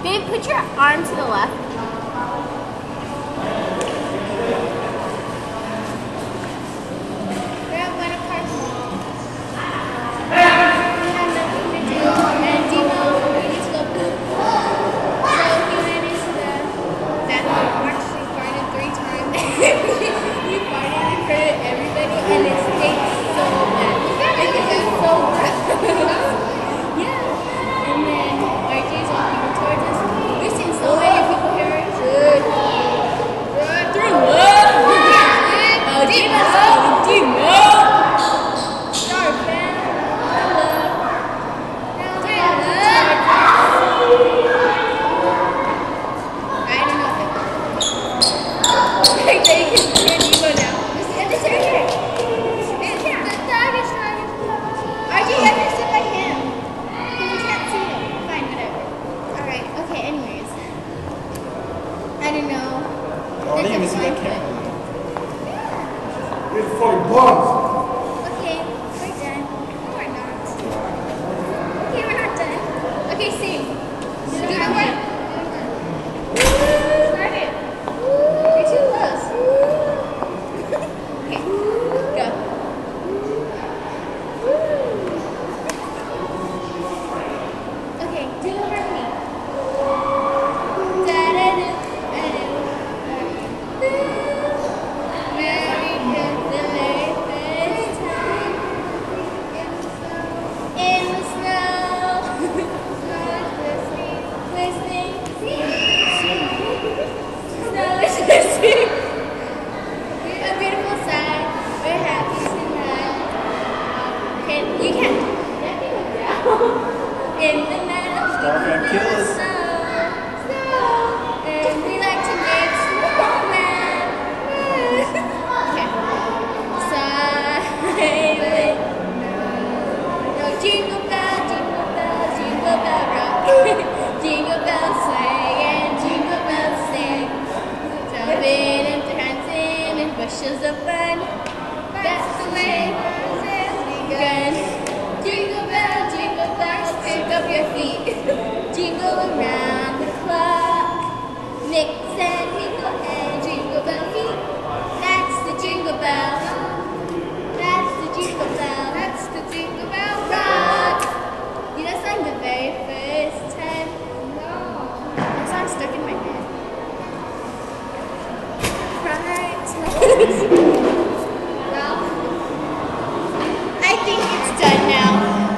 Babe, put your arm to the left. I don't know. I don't even see that camera. Yeah. It's for bugs. Okay, we're done. No, we're not. Okay, we're not done. Okay, sing. Do you know what? Start it. You're too close. Okay, go. Okay, do the harmony. In the meadow, Starcraft killers. And we like to make snowmen. Okay. Silent. No, jingle bell, jingle bell rock. Jingle bells swing and jingle bells sing. Jumping and dancing in bushels of fun. That's the way it's begun. Jingle bells, pick up your feet. Jingle around the clock. Mix and mingle and jingle bell feet. That's the jingle bell. That's the jingle bell. That's the jingle bell rock. You know that song the very first time? No. That song's stuck in my head. Right. Well, I think it's done now.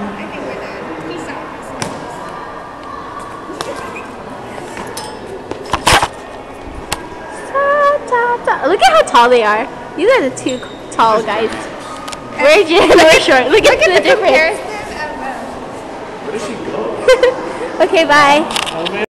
Look at how tall they are. These are the two tall guys. We're short. Look at the difference. Where did she go? Okay, bye. Oh, man.